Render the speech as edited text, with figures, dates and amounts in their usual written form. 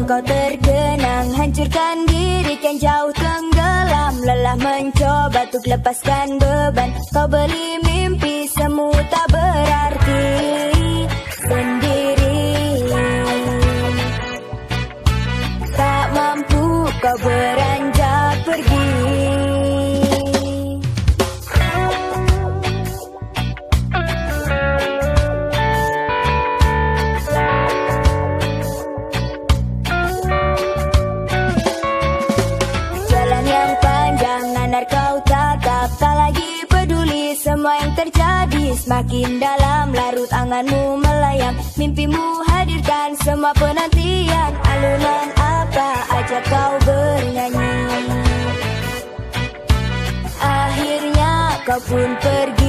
kau tergenang, hancurkan diri kan jauh tenggelam. Lelah mencoba untuk lepaskan beban, kau beli mimpi semu tak berarti sendiri. Tak mampu kau beranjak pergi. Kau tatap, tak lagi peduli semua yang terjadi. Semakin dalam larut anganmu melayang, mimpimu hadirkan semua penantian. Alunan apa aja kau bernyanyi, akhirnya kau pun pergi.